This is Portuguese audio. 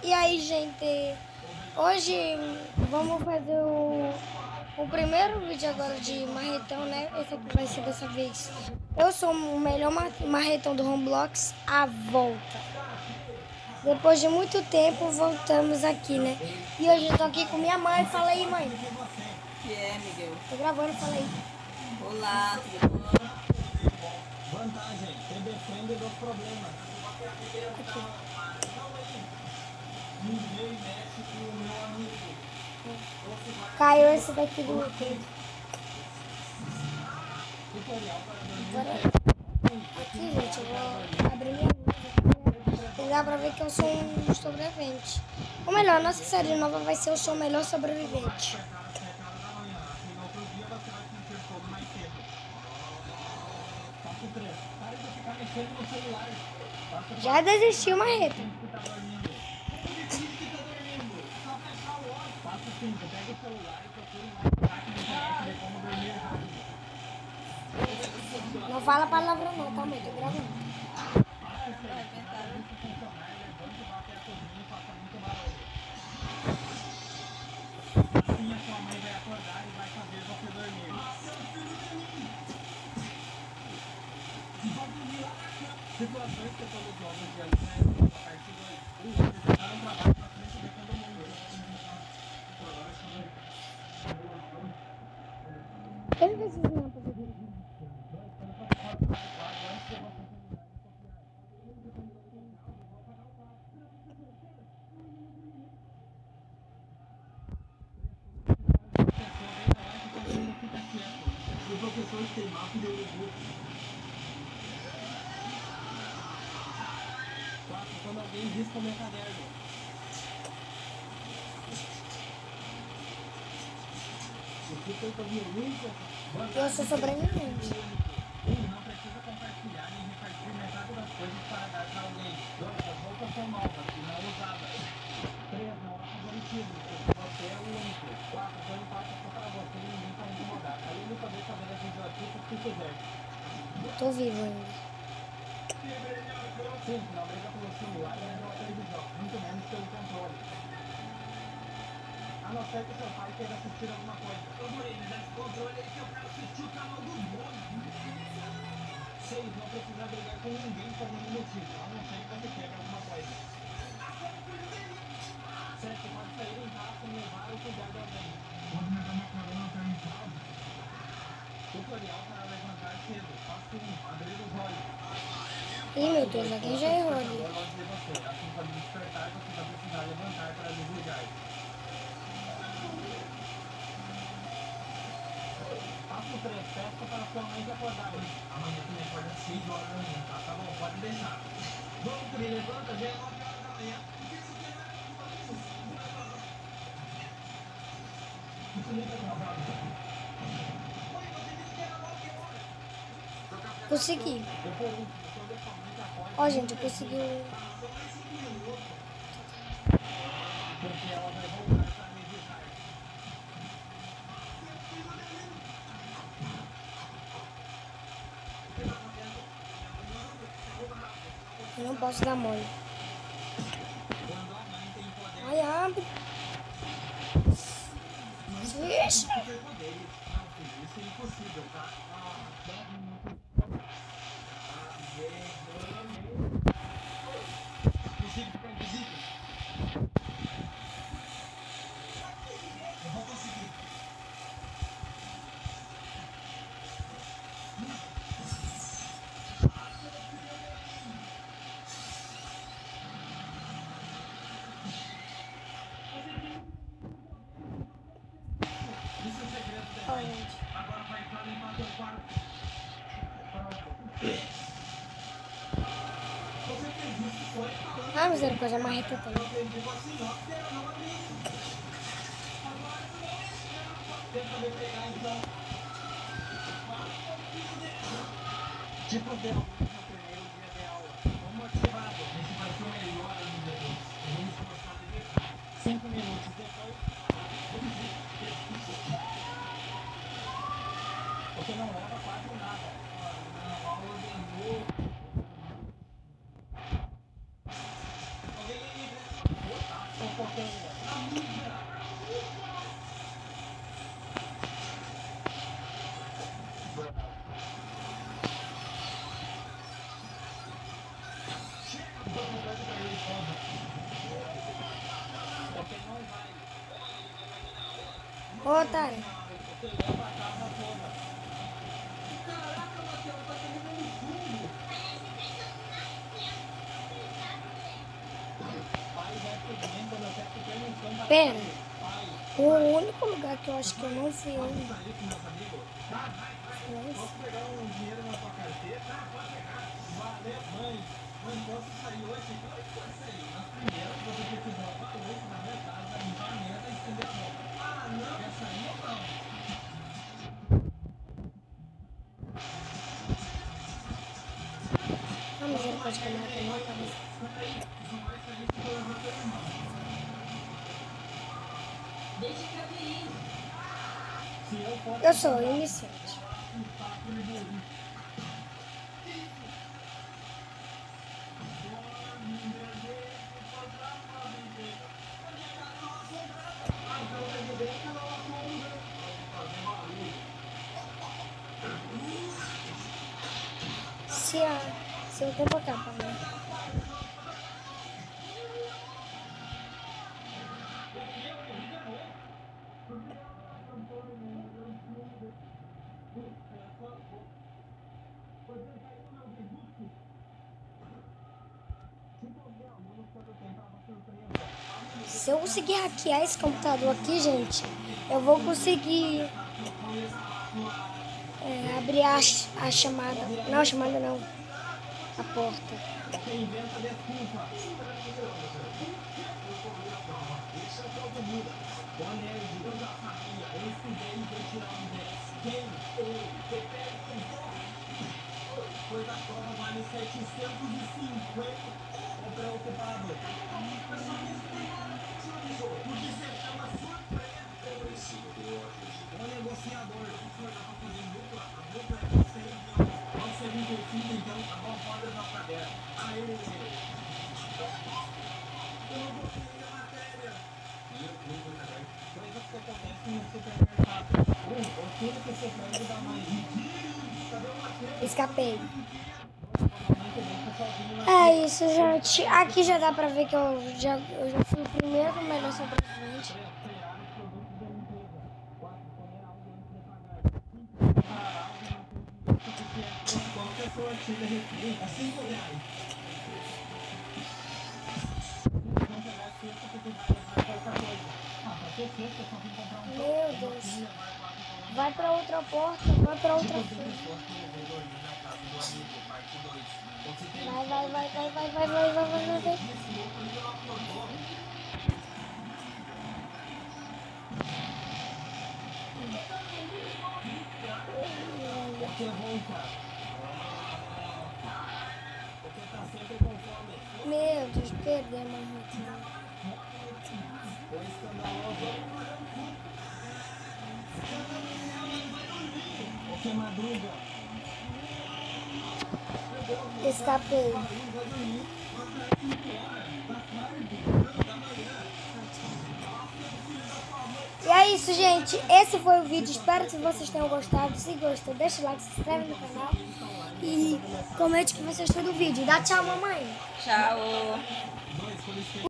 E aí, gente, hoje vamos fazer o primeiro vídeo agora de marretão, né? Esse aqui vai ser dessa vez. Eu sou o melhor marretão do Roblox, a volta. Depois de muito tempo, voltamos aqui, né? E hoje eu tô aqui com minha mãe. Fala aí, mãe. Que é, Miguel? Tô gravando, fala aí. Olá, tudo bom? Vantagem, te defende dos problemas. Aqui. Ninguém mexe com o meu amigo. Caiu esse daqui do YouTube. Tutorial para dormir. Agora, aqui, gente, eu vou abrir minha luz. E dá pra ver que eu sou um sobrevivente. Ou melhor, nossa série nova vai ser Eu Sou o Melhor Sobrevivente. Passo 3. Para de ficar mexendo no celular. Já desistiu, Marreta. Passo 5. Pega o celular e procura um hack na internet de como dormir rápido. Não fala palavra não, tá, mãe? Tô gravando. Assim a sua mãe vai acordar e vai fazer você dormir. Situações que todos jogos de Alice, a parte 2. Apresentaram um trabalho para frente de todo mundo. Ele vai se ensinar pra fazer aqui. O professor Steinmacher deu o grupo. 4. Quando alguém risca o meu caderno. Você tenta violência? Eu sou sobrevivente. Não precisa compartilhar nem repartir metade das coisas para dar para alguém. 2. As roupas são novas e não usadas. 3. Não há favoritismo, porque você é o único. 4. Põe um passo só para você e ninguém para incomodar. Além de poder fazer as idiotices que quiser. Tô vivo ainda. 5. Não briga pelo celular nem pela televisão, muito menos pelo controle. A não ser que seu pai queira assistir alguma coisa. Ô, Murilo, dá esse controle aí que eu quero assistir o canal do Bono. 6. Não precisa brigar com ninguém por nenhum motivo, a não ser que você queira alguma coisa. 7. Pode sair em casa sem levar ou cuidar de alguém. Pode me dar uma carona até em casa? Tutorial para levantar cedo. Passo 1. Abrir os olhos. Ih, meu Deus, alguém já errou ali. Longe de você. Assim quando despertar, você vai precisar levantar para desligar. Passo 3. Peça para sua mãe te acordar. Amanhã tu me acorda às 6 horas da manhã, tá? Tá bom, pode deixar. Vamos, Cris, levanta, já é 9 horas da manhã. Consegui. Ó, gente, eu consegui. Porque ela vai voltar para me visitar. Eu não posso dar mole. Quando a mãe tem poder, Ai, abre. Vixe. superpoderes. Não, filho, isso é impossível, tá? 10 minutos. Consigo ficar invisível? Eu vou conseguir. Isso é o segredo da Ó, mãe. gente. Agora vai pra limpar teu quarto. Você fez isso só falando. Ah, misericórdia, a marreta tem. Eu aprendi com a senhora que era não abrir. Tenta me pegar então. Tipo, deu no primeiro dia de aula. Tô motivado. Esse vai ser o melhor ainda. Eu vou me esforçar de verdade. 5 minutos depois. Você não leva quase nada. Na aula de novo. Alguém me presta uma foto. Ô, otário. Pera. O único lugar que eu acho que eu não fui ainda. Ah, mas ele pode caminhar até minha cabeça. Eu sou iniciante. Se o tempo acaba, né? Se eu conseguir hackear esse computador aqui, gente, eu vou conseguir abrir a chamada. Não, a chamada não. A porta. Pois a prova vale 750 preocupador. Porque você chama surpresa. O negociador. A dupla é você, então. Pode ser invertido, então. A bola pode levar pra dentro. Aí, eu não gostei da matéria. Coisas que acontecem no supermercado. Tudo que você pode dar mais. Escapei. É isso, gente. Aqui já dá pra ver que eu já fui o primeiro melhor sobrevivente. Qualquer pessoa chega a 5 reais. Meu Deus. Vai pra outra porta, vai pra outra porta. Vai. Meu Deus, perdemos muito. Escapei. E é isso, gente. Esse foi o vídeo. Espero que vocês tenham gostado. Se gostou, deixa o like, se inscreve no canal. E comente o que vocês achou do vídeo. Dá tchau, mamãe. Tchau.